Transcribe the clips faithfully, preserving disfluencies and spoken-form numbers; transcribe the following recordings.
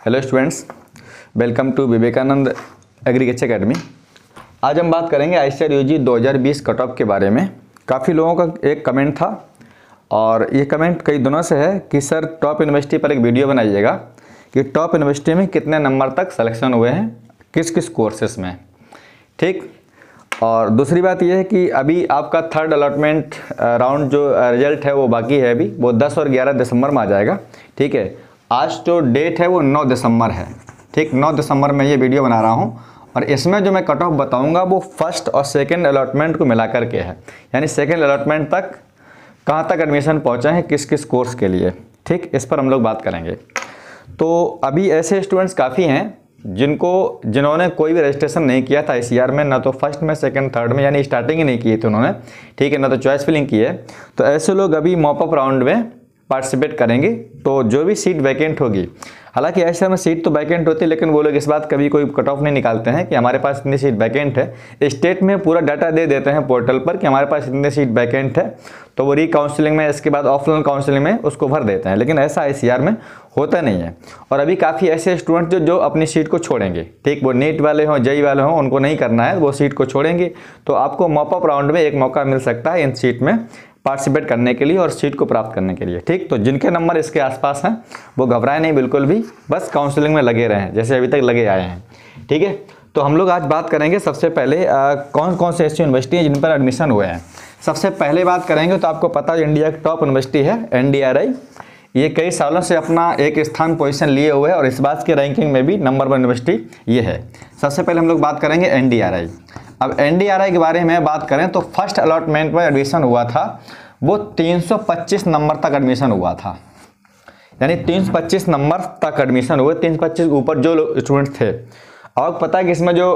Hello students, welcome to Vivekananda agriculture academy. आज हम बात करेंगे आई सी आर यू जी दो हज़ार बीस कट ऑफ के बारे में। काफ़ी लोगों का एक कमेंट था और ये कमेंट कई दिनों से है कि सर टॉप यूनिवर्सिटी पर एक वीडियो बनाइएगा कि टॉप यूनिवर्सिटी में कितने नंबर तक सिलेक्शन हुए हैं, किस किस कोर्सेस में। ठीक, और दूसरी बात यह है कि अभी आपका थर्ड अलॉटमेंट राउंड जो रिजल्ट है वो बाकी है, अभी वो दस और ग्यारह दिसंबर में आ जाएगा। ठीक है, आज जो डेट है वो नौ दिसंबर है। ठीक, नौ दिसंबर में ये वीडियो बना रहा हूँ और इसमें जो मैं कट ऑफ बताऊँगा वो फर्स्ट और सेकेंड अलॉटमेंट को मिला करके है, यानी सेकेंड अलॉटमेंट तक कहाँ तक एडमिशन पहुँचा है किस किस कोर्स के लिए। ठीक, इस पर हम लोग बात करेंगे। तो अभी ऐसे स्टूडेंट्स काफ़ी हैं जिनको जिन्होंने कोई भी रजिस्ट्रेशन नहीं किया था आई सी आर में, ना तो फर्स्ट में सेकंड थर्ड में, यानी स्टार्टिंग ही नहीं की थी उन्होंने। ठीक है, ना तो चॉइस फिलिंग की है। तो ऐसे लोग अभी मॉप अप राउंड में पार्टिसिपेट करेंगे। तो जो भी सीट वैकेंट होगी, हालांकि ऐसे में सीट तो वैकेंट होती है, लेकिन वो लोग इस बात कभी कोई कट ऑफ नहीं निकालते हैं कि हमारे पास इतनी सीट वैकेंट है। स्टेट में पूरा डाटा दे देते हैं पोर्टल पर कि हमारे पास इतनी सीट वैकेंट है, तो वो री काउंसलिंग में, इसके बाद ऑफलाइन काउंसलिंग में उसको भर देते हैं। लेकिन ऐसा आई सी आर में होता नहीं है। और अभी काफ़ी ऐसे स्टूडेंट जो जो अपनी सीट को छोड़ेंगे, ठीक, वो नीट वाले हों, जेई वाले हों, उनको नहीं करना है, वो सीट को छोड़ेंगे। तो आपको मॉप अप राउंड में एक मौका मिल सकता है इन सीट में पार्टिसिपेट करने के लिए और सीट को प्राप्त करने के लिए। ठीक, तो जिनके नंबर इसके आसपास हैं वो घबराए नहीं बिल्कुल भी, बस काउंसलिंग में लगे रहें जैसे अभी तक लगे आए हैं। ठीक है, तो हम लोग आज बात करेंगे सबसे पहले आ, कौन कौन से ऐसी यूनिवर्सिटी हैं जिन पर एडमिशन हुए हैं। सबसे पहले बात करेंगे तो आपको पता है इंडिया की टॉप यूनिवर्सिटी है एन डी आर आई। ये कई सालों से अपना एक स्थान पोजीशन लिए हुए है और इस बात की रैंकिंग में भी नंबर वन यूनिवर्सिटी ये है। सबसे पहले हम लोग बात करेंगे एन डी आर आई। अब एन डी आर आई के बारे में बात करें तो फर्स्ट अलॉटमेंट में एडमिशन हुआ था वो तीन सौ पच्चीस नंबर तक एडमिशन हुआ था, यानी तीन सौ पच्चीस नंबर तक एडमिशन हुए। तीन सौ पच्चीस ऊपर जो स्टूडेंट थे। और पता है कि इसमें जो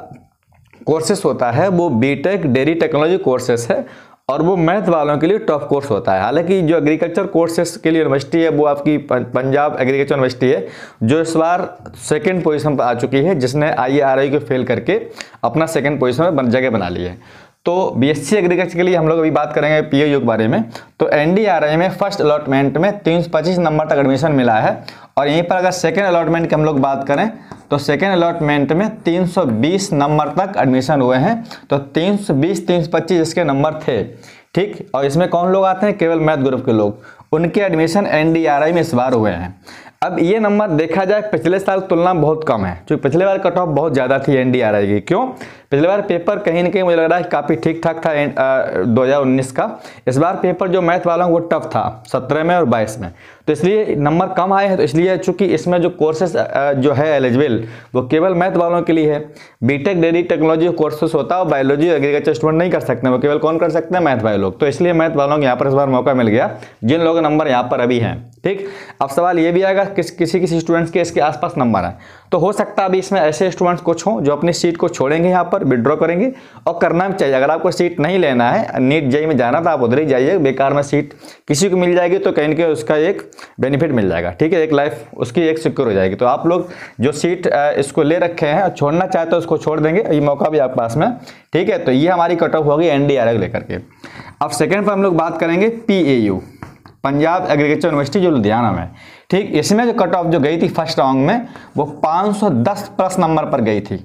कोर्सेस होता है वो बीटेक डेयरी टेक्नोलॉजी कोर्सेस है और वो मैथ वालों के लिए टॉप कोर्स होता है। हालांकि जो एग्रीकल्चर कोर्सेस के लिए यूनिवर्सिटी है वो आपकी पंजाब एग्रीकल्चर यूनिवर्सिटी है, जो इस बार सेकंड पोजीशन पर आ चुकी है, जिसने आई आर आई को फेल करके अपना सेकंड पोजीशन में जगह बना ली है। तो बी एस सी एग्रीकल्चर के लिए हम लोग अभी बात करेंगे पी ए यू के बारे में। तो एन डी आर आई में फर्स्ट अलॉटमेंट में तीन सौ पच्चीस नंबर तक एडमिशन मिला है। और यहीं पर अगर सेकेंड अलॉटमेंट की हम लोग बात करें तो सेकेंड अलॉटमेंट में तीन सौ बीस नंबर तक एडमिशन हुए हैं। तो तीन सौ बीस तीन सौ पच्चीस इसके नंबर थे। ठीक, और इसमें कौन लोग आते हैं? केवल मैथ ग्रुप के लोग, उनके admission N D R I में इस बार हुए हैं। अब ये नंबर देखा जाए पिछले साल की तुलना में बहुत कम है, क्योंकि पिछले बार कट ऑफ बहुत ज़्यादा थी एन डी आर आई की। क्यों? पिछले बार पेपर कहीं ना कहीं मुझे लग रहा है काफ़ी ठीक ठाक था दो हज़ार उन्नीस का। इस बार पेपर जो मैथ वाला वो टफ था सत्रह में और बाईस में, तो इसलिए नंबर कम आए हैं। तो इसलिए चूंकि इसमें जो कोर्सेस जो है एलिजिबल वो केवल मैथ वालों के लिए है। बीटेक डेयरी टेक्नोलॉजी कोर्सेस होता है और बायोलॉजी एग्रीकल्चर स्टूडेंट नहीं कर सकते, वो केवल कौन कर सकते हैं? मैथ वाले लोग। तो इसलिए मैथ वालों को यहाँ पर इस बार मौका मिल गया जिन लोगों के नंबर यहाँ पर अभी हैं। ठीक, अब सवाल ये भी आएगा किस किसी किसी स्टूडेंट्स के इसके आसपास नंबर है, तो हो सकता है अभी इसमें ऐसे स्टूडेंट्स कुछ हों जो अपनी सीट को छोड़ेंगे, यहाँ पर विड्रॉ करेंगे। और करना भी चाहिए, अगर आपको सीट नहीं लेना है, नीट जेई में जाना तो आप उधर ही जाइए। बेकार में सीट किसी को मिल जाएगी तो कहीं ना कहीं उसका एक बेनिफिट मिल जाएगा। ठीक है, एक लाइफ उसकी एक सिक्योर हो जाएगी। तो आप लोग जो सीट इसको ले रखे हैं और छोड़ना चाहते हो उसको छोड़ देंगे, ये मौका भी आपके पास में। ठीक है, तो ये हमारी कट ऑफ होगी एन डी आर आई लेकर के। अब सेकेंड पर हम लोग बात करेंगे P A U, Punjab agriculture university जो लुधियाना में। ठीक, इसमें जो कट ऑफ जो गई थी फर्स्ट राउंड में वो पाँच सौ दस प्लस नंबर पर गई थी।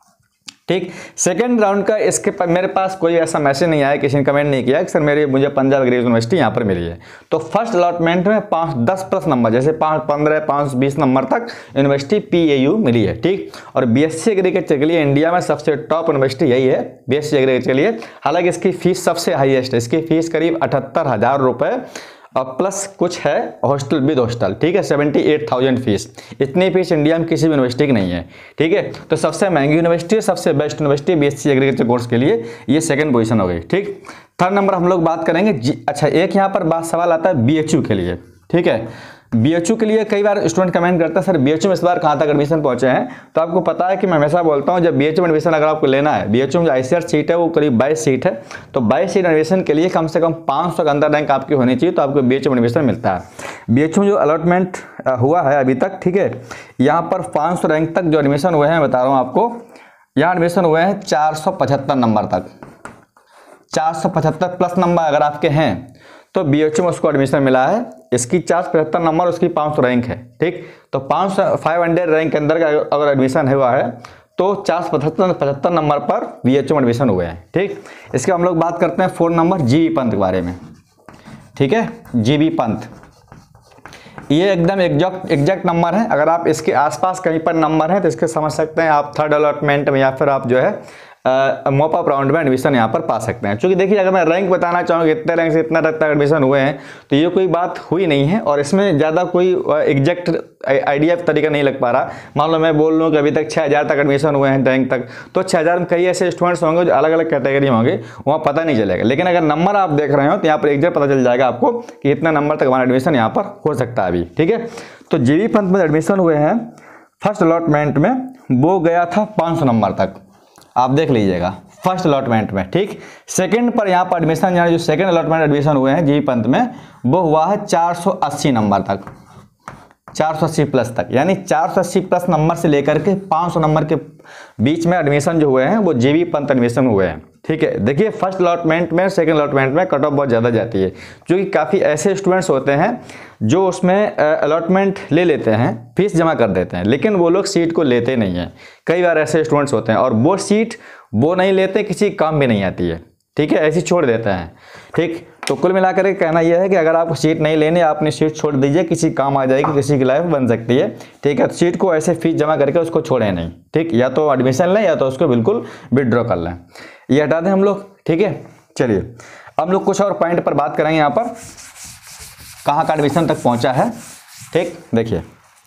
ठीक, सेकेंड राउंड का इसके पर मेरे पास कोई ऐसा मैसेज नहीं आया, किसी ने कमेंट नहीं किया कि सर मेरे मुझे पंजाब एग्रीकल्चर यूनिवर्सिटी यहाँ पर मिली है। तो फर्स्ट अलॉटमेंट में पाँच दस प्लस नंबर, जैसे पाँच पंद्रह पाँच बीस नंबर तक यूनिवर्सिटी पी ए यू मिली है। ठीक, और बी एस सी एग्रीकल्चर के लिए इंडिया में सबसे टॉप यूनिवर्सिटी यही है, बी एस सी एग्रीकल्चर के लिए। हालांकि इसकी फीस सबसे हाईएस्ट है, इसकी फीस करीब अठहत्तर हज़ार रुपये और प्लस कुछ है हॉस्टल विद हॉस्टल। ठीक है, सेवेंटी एट थाउजेंड फीस। इतनी फीस इंडिया में किसी भी यूनिवर्सिटी की नहीं है। ठीक है, तो सबसे महंगी यूनिवर्सिटी, सबसे best university B S C agriculture course के लिए ये सेकंड पोजीशन हो गई। ठीक, थर्ड नंबर हम लोग बात करेंगे जी। अच्छा, एक यहाँ पर बात सवाल आता है बी एच यू के लिए। ठीक है, बी एच यू के लिए कई बार स्टूडेंट कमेंट करता है सर बी एच यू में इस बार कहाँ तक एडमिशन पहुंचे हैं। तो आपको पता है कि मैं हमेशा बोलता हूँ जब बी एच यू में एडमिशन अगर आपको लेना है, बी एच यू में जो आई सी आर सीट है वो करीब बाईस सीट है, तो बाईस सीट एडमिशन के लिए कम से कम पाँच सौ के अंदर रैंक आपकी होनी चाहिए, तो आपको बी एच यू में एडमिशन मिलता है। बी एच यू में जो अलॉटमेंट हुआ है अभी तक, ठीक है, यहाँ पर पाँच सौ रैंक तक जो एडमिशन हुए हैं, बता रहा हूँ आपको, यहाँ एडमिशन हुए हैं चार सौ पचहत्तर नंबर तक। चार सौ पचहत्तर प्लस नंबर अगर आपके हैं तो बी एच यू में उसको एडमिशन मिला है। इसकी चार सौ पचहत्तर नंबर, उसकी पाँच सौ रैंक है, ठीक। तो पाँच सौ फाइव हंड्रेड रैंक के अंदर अगर एडमिशन हुआ है तो चार सौ पचहत्तर पचहत्तर नंबर पर बी एच यू में एडमिशन हुए हैं, ठीक। इसके हम लोग बात करते हैं phone number G B Pant के बारे में, ठीक है। जी बी पंत ये एकदम एग्जैक्ट एग्जैक्ट नंबर है। अगर आप इसके आसपास कहीं पर नंबर है तो इसके समझ सकते हैं आप थर्ड अलॉटमेंट में या फिर आप जो है मॉपअप राउंड में एडमिशन यहाँ पर पा सकते हैं। क्योंकि देखिए, अगर मैं रैंक बताना चाहूँ इतने रैंक से इतना तक एडमिशन हुए हैं तो ये कोई बात हुई नहीं है और इसमें ज़्यादा कोई एग्जैक्ट आइडिया तरीका नहीं लग पा रहा। मान लो मैं बोल लूँ कि अभी तक छः हज़ार तक एडमिशन हुए हैं रैंक तक, तो छः हज़ार में कई ऐसे स्टूडेंट्स होंगे जो अलग अलग कैटेगरी होंगे, वहाँ पता नहीं चलेगा। लेकिन अगर नंबर आप देख रहे हो तो यहाँ पर एग्जैक्ट पता चल जाएगा आपको कि इतना नंबर तक हमारा एडमिशन यहाँ पर हो सकता है अभी, ठीक है। तो जी बी पंत में एडमिशन हुए हैं फर्स्ट अलॉटमेंट में, वो गया था पाँच सौ नंबर तक, आप देख लीजिएगा फर्स्ट अलॉटमेंट में, ठीक। सेकंड पर यहाँ पर एडमिशन यहाँ जो सेकंड अलॉटमेंट एडमिशन हुए हैं जी बी पंत में, वो हुआ है चार सौ अस्सी नंबर तक, चार सौ अस्सी प्लस तक। यानी चार सौ अस्सी प्लस नंबर से लेकर के पाँच सौ नंबर के बीच में एडमिशन जो हुए हैं वो जी बी पंत एडमिशन हुए हैं, ठीक है। देखिए, फर्स्ट अलॉटमेंट में सेकंड अलॉटमेंट में कट ऑफ बहुत ज़्यादा जाती है, क्योंकि काफ़ी ऐसे स्टूडेंट्स होते हैं जो उसमें अलॉटमेंट ले लेते हैं, फीस जमा कर देते हैं, लेकिन वो लोग सीट को लेते नहीं हैं। कई बार ऐसे स्टूडेंट्स होते हैं और वो सीट वो नहीं लेते, किसी काम भी नहीं आती है, ठीक है, ऐसी छोड़ देते हैं, ठीक। तो कुल मिलाकर के कहना यह है कि अगर आपको सीट नहीं लेनी, आप अपनी सीट छोड़ दीजिए, किसी काम आ जाएगी, किसी की लाइफ बन सकती है, ठीक है। तो सीट को ऐसे फीस जमा करके उसको छोड़ें नहीं, ठीक। या तो एडमिशन लें या तो उसको बिल्कुल विड्रॉ कर लें, ये हटा दें हम लोग, ठीक है। चलिए अब हम लोग कुछ और पॉइंट पर बात करेंगे यहाँ पर कहाँ का एडमिशन तक पहुँचा है, ठीक। देखिए,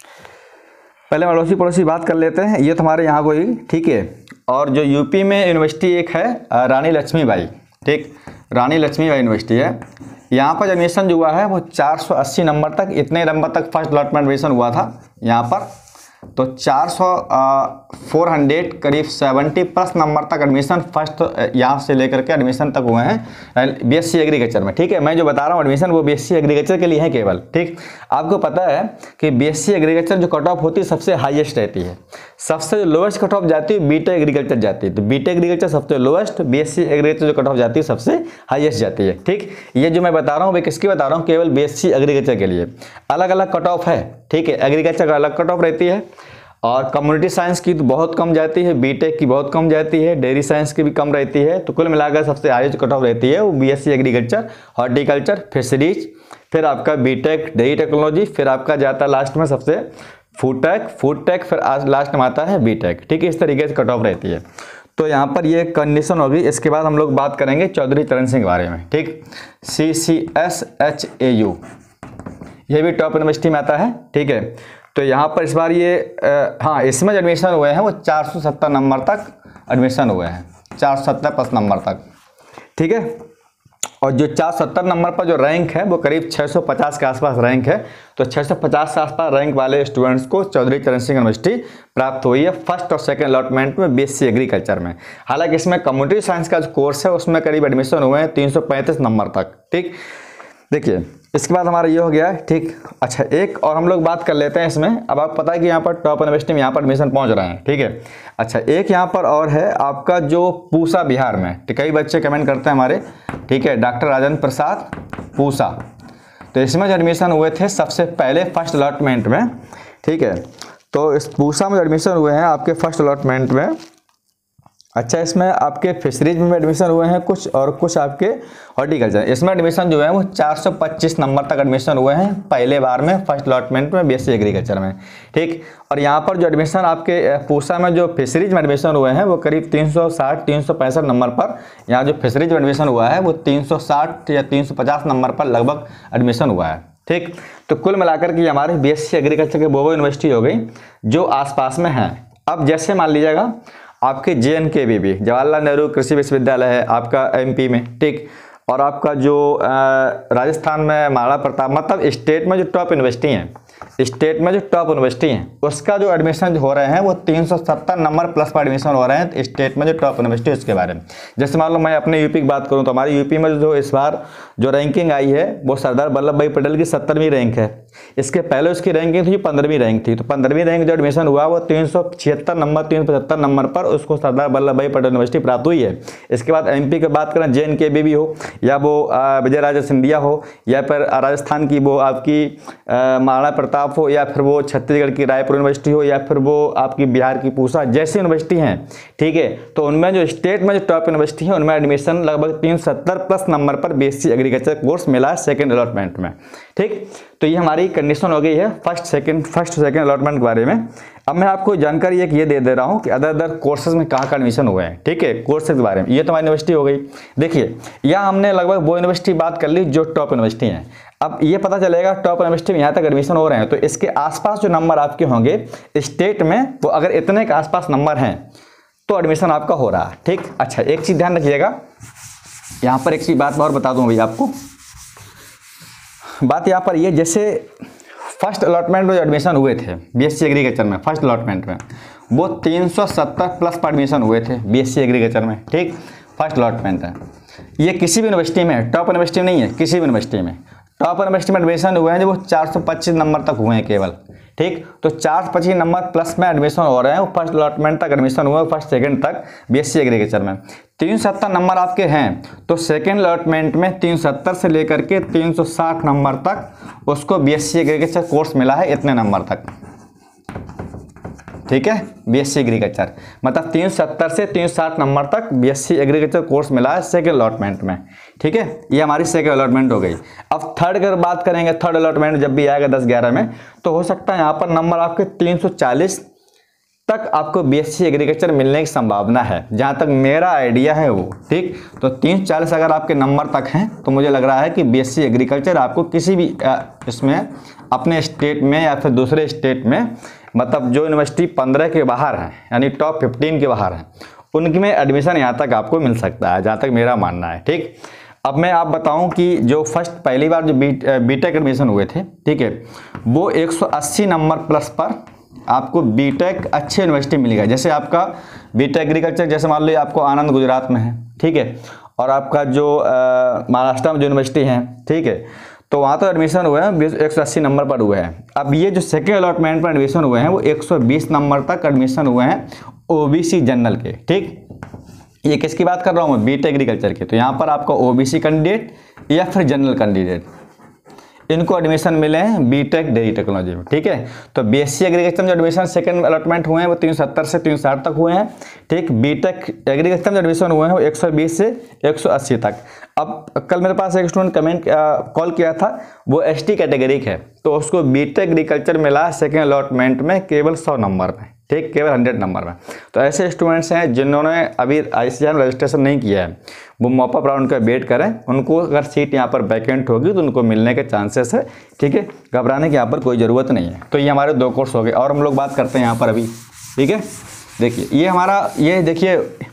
पहले अड़ोसी पड़ोसी बात कर लेते हैं। ये तुम्हारे यहाँ कोई, ठीक है। और जो यूपी में यूनिवर्सिटी एक है रानी लक्ष्मीबाई, ठीक, रानी लक्ष्मीबाई यूनिवर्सिटी है। यहाँ पर एडमिशन जो हुआ है वो चार सौ अस्सी नंबर तक, इतने नंबर तक फर्स्ट अलॉटमेंट एडमिशन हुआ था यहाँ पर। तो चार सौ फोर हंड्रेड करीब सेवेंटी प्लस नंबर तक एडमिशन फर्स्ट यहाँ से लेकर के एडमिशन तक हुए हैं बीएससी एग्रीकल्चर में, ठीक है। मैं जो बता रहा हूँ एडमिशन वो बीएससी एग्रीकल्चर के लिए है केवल, ठीक। आपको पता है कि बीएससी एग्रीकल्चर जो कट ऑफ होती है सबसे हाईएस्ट रहती है, सबसे लोएस्ट कट ऑफ जाती है बीटेक एग्रीकल्चर जाती है। तो बीटेक एग्रीकल्चर सबसे लोएस्ट, बीएससी एग्रीकल्चर जो कट ऑफ जाती है सबसे हाईएस्ट जाती है, ठीक। ये जो मैं बता रहा हूँ वो किसकी बता रहा हूँ, केवल बीएससी एग्रीकल्चर के लिए। अलग अलग कट ऑफ है, ठीक है। एग्रीकल्चर का अलग कट ऑफ रहती है और कम्युनिटी साइंस की तो बहुत कम जाती है, बीटेक की बहुत कम जाती है, डेयरी साइंस की भी कम रहती है। तो कुल मिलाकर सबसे हाईएस्ट कट ऑफ रहती है वो बीएससी एग्रीकल्चर, हॉर्टिकल्चर, फिशरीज, फिर आपका बीटेक डेयरी टेक्नोलॉजी, फिर आपका जाता है लास्ट में सबसे फूड टेक, फूड टेक, फिर आज लास्ट में आता है बीटेक, ठीक है। इस तरीके से कट ऑफ रहती है। तो यहाँ पर ये कंडीशन होगी। इसके बाद हम लोग बात करेंगे चौधरी चरण सिंह के बारे में, ठीक। C C S H A U, ये भी टॉप यूनिवर्सिटी में आता है, ठीक है। तो यहाँ पर इस बार ये आ, हाँ इसमें जो एडमिशन हुए हैं वो चार सौ सत्तर नंबर तक एडमिशन हुए हैं, चार सौ सत्तर प्लस नंबर तक, ठीक है। और जो चार सौ सत्तर नंबर पर जो रैंक है वो करीब छः सौ पचास के आसपास रैंक है। तो छः सौ पचास के आसपास रैंक वाले स्टूडेंट्स को चौधरी चरण सिंह यूनिवर्सिटी प्राप्त हुई है फर्स्ट और सेकंड अलॉटमेंट में बीएससी एग्रीकल्चर में। हालांकि इसमें कम्युनिटी साइंस का जो कोर्स है उसमें करीब एडमिशन हुए हैं तीन सौ पैंतीस नंबर तक, ठीक। देखिए, इसके बाद हमारा ये हो गया, ठीक। अच्छा, एक और हम लोग बात कर लेते हैं इसमें। अब आपको पता है कि यहाँ पर टॉप यूनिवर्सिटी में यहाँ पर एडमिशन पहुँच रहे हैं, ठीक है। अच्छा, एक यहाँ पर और है आपका जो पूसा बिहार में, तो कई बच्चे कमेंट करते हैं हमारे, ठीक है, डॉक्टर राजेंद्र प्रसाद पूसा। तो इसमें जो एडमिशन हुए थे सबसे पहले फर्स्ट अलॉटमेंट में, ठीक है। तो इस पूसा में एडमिशन हुए हैं आपके फर्स्ट अलॉटमेंट में। अच्छा, इसमें आपके फिशरीज में एडमिशन हुए हैं कुछ, और कुछ आपके हॉर्टिकल्चर। इसमें एडमिशन जो है वो चार सौ पच्चीस नंबर तक एडमिशन हुए हैं पहले बार में फर्स्ट अलॉटमेंट में बीएससी एग्रीकल्चर में, ठीक। और यहाँ पर जो एडमिशन आपके पूसा में जो फिशरीज में एडमिशन हुए हैं वो करीब तीन सौ साठ तीन सौ पैंसठ नंबर पर, यहाँ जो फिशरीज में एडमिशन हुआ है वो तीन सौ साठ या तीन सौ पचास नंबर पर लगभग एडमिशन हुआ है, ठीक। तो कुल मिलाकर के हमारे बीएससी एग्रीकल्चर के वो वो यूनिवर्सिटी हो गई जो आसपास में हैं। अब जैसे मान लीजिएगा आपके जे एन के भी भी जवाहरलाल नेहरू कृषि विश्वविद्यालय है आपका एमपी में, ठीक। और आपका जो आ, राजस्थान में महाराणा प्रताप, मतलब स्टेट में जो टॉप यूनिवर्सिटी हैं स्टेट में जो टॉप यूनिवर्सिटी हैं उसका जो एडमिशन हो रहे हैं वो तीन सौ सत्तर नंबर प्लस पर एडमिशन हो रहे हैं स्टेट में जो टॉप यूनिवर्सिटी उसके बारे में। जैसे मान लो मैं अपने यूपी की बात करूं तो हमारी यूपी में जो इस बार जो रैंकिंग आई है वो सरदार वल्लभ भाई पटेल की सत्तरवीं रैंक है। इसके पहले उसकी रैंकिंग थी पंद्रहवीं रैंक थी, तो पंद्रहवीं रैंक जो एडमिशन हुआ वो तीन सौ छिहत्तर नंबर तीन सौ पचहत्तर नंबर पर उसको सरदार वल्लभ भाई पटेल यूनिवर्सिटी प्राप्त हुई है। इसके बाद एमपी की बात करें जे एन के बी भी हो या वो विजय राजे सिंधिया हो या फिर राजस्थान की वो आपकी महाराणा प्रताप हो या फिर वो छत्तीसगढ़ की रायपुर यूनिवर्सिटी हो या फिर वो आपकी बिहार की पूसा जैसी यूनिवर्सिटी हैं, ठीक है। तो उनमें जो स्टेट में जो टॉप यूनिवर्सिटी है उनमें एडमिशन लगभग तीन सौ सत्तर प्लस नंबर पर बीएससी एग्रीकल्चर कोर्स मिला है सेकेंड अलॉटमेंट में, ठीक। तो ये हमारी कंडीशन हो गई है first second first second allotment के बारे में। अब मैं आपको जानकारी एक ये दे दे रहा हूँ कि अदर अदर कोर्सेज में कहाँ का एडमिशन हुए हैं, ठीक है, कोर्सेज के बारे में। ये तो हमारी यूनिवर्सिटी हो गई। देखिए यहाँ हमने लगभग वो यूनिवर्सिटी बात कर ली जो टॉप यूनिवर्सिटी हैं। अब ये पता चलेगा टॉप यूनिवर्सिटी में यहाँ तक एडमिशन हो रहे हैं तो इसके आसपास जो नंबर आपके होंगे स्टेट में वो अगर इतने के आसपास नंबर हैं तो एडमिशन आपका हो रहा है, ठीक। अच्छा एक चीज़ ध्यान रखिएगा, यहाँ पर एक चीज़ बात और बता दूँ भाई आपको। बात यहाँ पर ये, जैसे फर्स्ट अलॉटमेंट में जो एडमिशन हुए थे बीएससी एग्रीकल्चर में फर्स्ट अलॉटमेंट में वो तीन सौ सत्तर प्लस पर एडमिशन हुए थे बीएससी एग्रीकल्चर में, ठीक। फर्स्ट अलॉटमेंट है ये, किसी भी यूनिवर्सिटी में, टॉप यूनिवर्सिटी में नहीं है, किसी भी यूनिवर्सिटी में। टॉप यूनिवर्सिटी में एडमिशन हुए हैं जो वो चार सौ पच्चीस नंबर तक हुए हैं केवल, ठीक। तो चार सौ पच्चीस नंबर प्लस में एडमिशन हो रहे हैं, वो फर्स्ट अलॉटमेंट तक एडमिशन हुआ है, फर्स्ट सेकंड तक बीएससी एग्रीकल्चर में। तीन सौ सत्तर नंबर आपके हैं तो सेकंड अलॉटमेंट में तीन सौ सत्तर से लेकर के तीन सौ साठ नंबर तक उसको बीएससी एग्रीकल्चर कोर्स मिला है, इतने नंबर तक, ठीक है। बीएससी एग्रीकल्चर मतलब तीन सौ सत्तर से तीन सौ साठ नंबर तक बीएससी एग्रीकल्चर कोर्स मिला है सेकंड अलॉटमेंट में, ठीक है। ये हमारी सेकंड अलॉटमेंट हो गई। अब थर्ड की बात करेंगे, थर्ड अलॉटमेंट जब भी आएगा दस ग्यारह में तो हो सकता है यहाँ पर नंबर आपके तीन सौ चालीस तक आपको बीएससी एग्रीकल्चर मिलने की संभावना है, जहाँ तक मेरा आइडिया है वो, ठीक। तो तीन सौ चालीस अगर आपके नंबर तक हैं तो मुझे लग रहा है कि बीएससी एग्रीकल्चर आपको किसी भी इसमें अपने स्टेट में या फिर दूसरे स्टेट में, मतलब जो यूनिवर्सिटी पंद्रह के बाहर है यानी टॉप फिफ्टीन के बाहर है उनकी में एडमिशन यहाँ तक आपको मिल सकता है, जहाँ तक मेरा मानना है, ठीक। अब मैं आप बताऊं कि जो फर्स्ट पहली बार जो बी बीटेक एडमिशन हुए थे, ठीक है, वो एक सौ अस्सी नंबर प्लस पर आपको बीटेक अच्छे यूनिवर्सिटी मिलेगा। जैसे आपका बीटेक एग्रीकल्चर जैसे मान लो आपको आनंद गुजरात में है, ठीक है, और आपका जो महाराष्ट्र में जो यूनिवर्सिटी है, ठीक है, तो वहाँ तो एडमिशन हुए हैं एक सौ अस्सी नंबर पर हुए हैं। अब ये जो सेकेंड अलॉटमेंट पर एडमिशन हुए हैं वो एक सौ बीस नंबर तक एडमिशन हुए हैं ओबीसी जनरल के, ठीक। ये किसकी बात कर रहा हूँ मैं, बीटेक एग्रीकल्चर के। तो यहाँ पर आपका ओबीसी कैंडिडेट या फिर जनरल कैंडिडेट इनको एडमिशन मिले हैं बीटेक डेयरी टेक्नोलॉजी में, ठीक है। तो बीएससी एग्रीकल्चर में जो एडमिशन सेकंड अलॉटमेंट हुए हैं वो तीन सौ सत्तर से तीन सौ साठ तक हुए हैं, ठीक। बीटेक एग्रीकल्चर में जो एडमिशन हुए हैं वो एक सौ बीस से एक सौ अस्सी तक। अब कल मेरे पास एक स्टूडेंट कमेंट कॉल किया था, वो एसटी कैटेगरी है तो उसको बीटेक एग्रीकल्चर मिला सेकेंड अलॉटमेंट में केवल सौ नंबर में, ठीक, केवल हंड्रेड नंबर में। तो ऐसे स्टूडेंट्स हैं जिन्होंने अभी आईसीएआर में रजिस्ट्रेशन नहीं किया है, वो मॉपअप राउंड का वेट करें, उनको अगर सीट यहाँ पर वैकेंट होगी तो उनको मिलने के चांसेस है, ठीक है। घबराने की यहाँ पर कोई ज़रूरत नहीं है। तो ये हमारे दो कोर्स हो गए और हम लोग बात करते हैं यहाँ पर अभी, ठीक है। देखिए ये हमारा, ये देखिए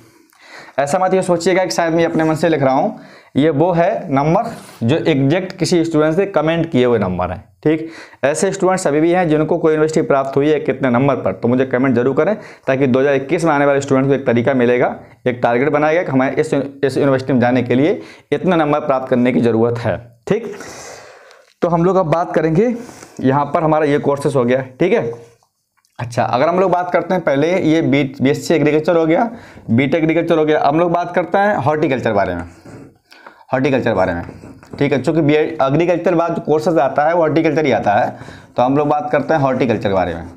ऐसा मत ये सोचिएगा कि शायद मैं अपने मन से लिख रहा हूँ, ये वो है नंबर जो एग्जैक्ट किसी स्टूडेंट से कमेंट किए हुए नंबर हैं, ठीक। ऐसे स्टूडेंट्स अभी भी हैं जिनको कोई यूनिवर्सिटी प्राप्त हुई है कितने नंबर पर, तो मुझे कमेंट जरूर करें ताकि दो हज़ार इक्कीस में आने वाले स्टूडेंट को एक तरीका मिलेगा, एक टारगेट बनाएगा कि हमें इस इस यूनिवर्सिटी में जाने के लिए इतने नंबर प्राप्त करने की ज़रूरत है, ठीक। तो हम लोग अब बात करेंगे, यहाँ पर हमारा ये कोर्सेस हो गया, ठीक है। अच्छा अगर हम लोग बात करते हैं, पहले ये बी बीएससी एग्रीकल्चर हो गया, बीटेक एग्रीकल्चर हो गया, हम लोग बात करते हैं हॉर्टिकल्चर बारे में, हॉर्टिकल्चर बारे में, ठीक है। चूँकि बी एग्रीकल्चर बाद जो कोर्सेज आता है वो हॉर्टिकल्चर ही आता है, तो हम लोग बात करते हैं हॉर्टिकल्चर के बारे में।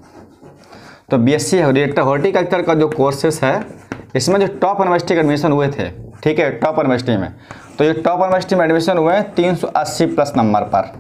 तो बीएससी हॉर्टिकल्चर का जो कोर्सेस है इसमें जो टॉप यूनिवर्सिटी के एडमिशन हुए थे, ठीक है, टॉप यूनिवर्सिटी में, तो ये टॉप यूनिवर्सिटी में एडमिशन हुए हैं तीन सौ अस्सी प्लस नंबर पर।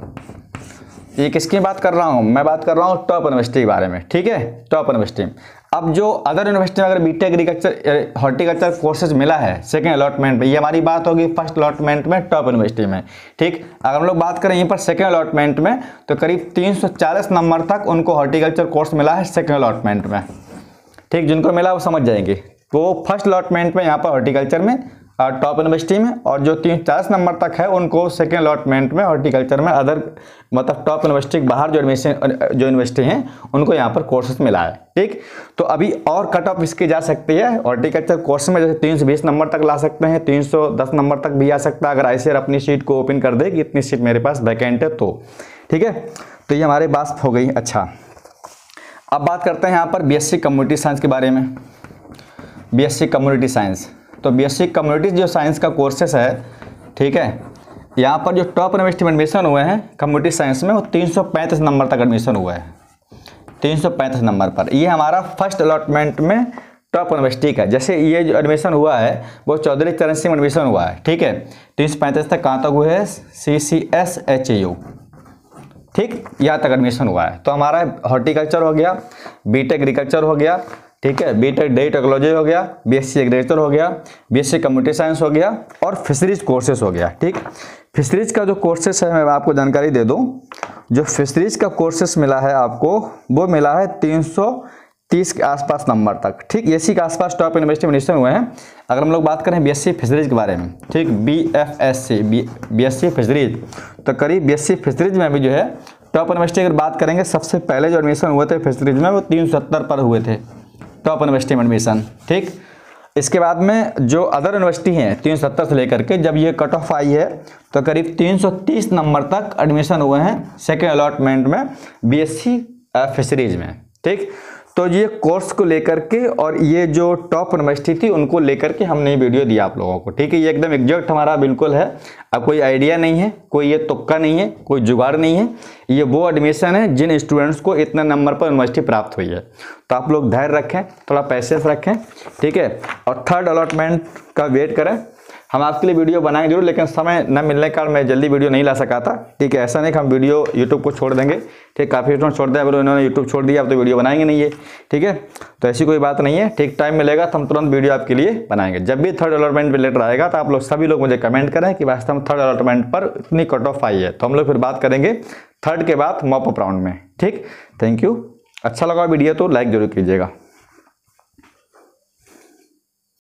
ये किसकी बात कर रहा हूँ, मैं बात कर रहा हूँ टॉप यूनिवर्सिटी के बारे में, ठीक है, टॉप यूनिवर्सिटी। अब जो अदर यूनिवर्सिटी में अगर बीटेक एग्रीकल्चर हॉर्टिकल्चर कोर्सेज मिला है सेकेंड अलॉटमेंट में, ये हमारी बात होगी फर्स्ट अलॉटमेंट में टॉप यूनिवर्सिटी में, ठीक। अगर हम लोग बात करें यहीं पर सेकेंड अलॉटमेंट में तो करीब तीन सौ चालीस नंबर तक उनको हॉर्टिकल्चर कोर्स मिला है सेकेंड अलॉटमेंट में, ठीक। जिनको मिला वो समझ जाएंगे। वो फर्स्ट अलॉटमेंट में यहाँ पर हॉर्टिकल्चर में टॉप यूनिवर्सिटी में, और जो तीन चालीस नंबर तक है उनको सेकेंड अलॉटमेंट में हॉर्टिकल्चर में अदर मतलब टॉप यूनिवर्सिटी के बाहर जो एडमिशन जो यूनिवर्सिटी हैं उनको यहाँ पर कोर्सेज मिला है। ठीक, तो अभी और कट ऑफ इसकी जा सकती है हॉर्टिकल्चर कोर्स में, जैसे तीन सौ बीस नंबर तक ला सकते हैं, तीन सौ दस नंबर तक भी आ सकता है अगर आईसीएआर अपनी सीट को ओपन कर दे कि इतनी सीट मेरे पास वैकेंट है तो। ठीक है, तो ये हमारी बात हो गई। अच्छा, अब बात करते हैं यहाँ पर बीएससी कम्युनिटी साइंस के बारे में। बीएससी कम्युनिटी साइंस, तो बीएससी कम्युनिटी जो साइंस का कोर्सेस है, ठीक है, यहाँ पर जो टॉप यूनिवर्सिटी में एडमिशन हुए हैं कम्युनिटी साइंस में वो तीन सौ पैंतीस नंबर तक एडमिशन हुआ है, तीन सौ पैंतीस नंबर पर। ये हमारा फर्स्ट अलॉटमेंट में टॉप यूनिवर्सिटी का, जैसे ये जो एडमिशन हुआ है वो चौधरी चरण सिंह में एडमिशन हुआ है। ठीक है, तीन सौ पैंतीस तक कहाँ तक हुए है, C C S H U, ठीक, यहाँ तक एडमिशन हुआ है। तो हमारा हॉर्टिकल्चर हो गया, बीटेक एग्रीकल्चर हो गया, ठीक है, बीटेक डेयरी टेक्नोलॉजी हो गया, बीएससी एग्रीकल्चर हो गया, बीएससी कम्युनिटी साइंस हो गया और फिशरीज कोर्सेस हो गया। ठीक, फिशरीज का जो कोर्सेस है मैं आपको जानकारी दे दूं, जो फिशरीज का कोर्सेस मिला है आपको वो मिला है तीन सौ तीस के आसपास नंबर तक। ठीक, एसी के आसपास टॉप यूनिवर्सिटी में एडमिशन हुए हैं। अगर हम लोग बात करें बीएससी फिशरीज के बारे में, ठीक, B F S C BSc fisheries, तो करीब बीएससी फिशरीज में भी जो है टॉप यूनिवर्सिटी अगर बात करेंगे सबसे पहले जो एडमिशन हुए थे फिशरीज में वो तीन सौ सत्तर पर हुए थे टॉप यूनिवर्सिटी में एडमिशन। ठीक, इसके बाद में जो अदर यूनिवर्सिटी हैं तीन सौ सत्तर से लेकर के जब ये कट ऑफ आई है तो करीब तीन सौ तीस नंबर तक एडमिशन हुए हैं सेकेंड अलॉटमेंट में बीएससी फिशरीज में। ठीक, तो ये कोर्स को लेकर के और ये जो टॉप यूनिवर्सिटी थी उनको लेकर के हमने वीडियो दिया आप लोगों को। ठीक है, ये एकदम एग्जैक्ट हमारा बिल्कुल है, अब कोई आइडिया नहीं है, कोई ये तुक्का नहीं है, कोई जुगाड़ नहीं है, ये वो एडमिशन है जिन स्टूडेंट्स को इतने नंबर पर यूनिवर्सिटी प्राप्त हुई है। तो आप लोग धैर्य रखें, थोड़ा पैसेंस रखें, ठीक है, और थर्ड अलॉटमेंट का वेट करें। हम आपके लिए वीडियो बनाएंगे जरूर, लेकिन समय न मिलने के कारण मैं जल्दी वीडियो नहीं ला सका था। ठीक है, ऐसा नहीं कि हम वीडियो यूट्यूब को छोड़ देंगे। ठीक, काफ़ी स्टूडेंट छोड़ दिया, बोलो इन्होंने यूट्यूब छोड़ दिया अब तो वीडियो बनाएंगे नहीं है। ठीक है, तो ऐसी कोई बात नहीं है। ठीक, टाइम मिलेगा तो हम तुरंत वीडियो आपके लिए बनाएंगे। जब भी थर्ड अलॉटमेंट में लेटर आएगा तो आप लोग सभी लोग मुझे कमेंट करें कि वास्तव में थर्ड अलॉटमेंट पर इतनी कट ऑफ आई है, तो हम लोग फिर बात करेंगे थर्ड के बाद मॉप अप राउंड में। ठीक, थैंक यू। अच्छा लगा वीडियो तो लाइक जरूर कीजिएगा।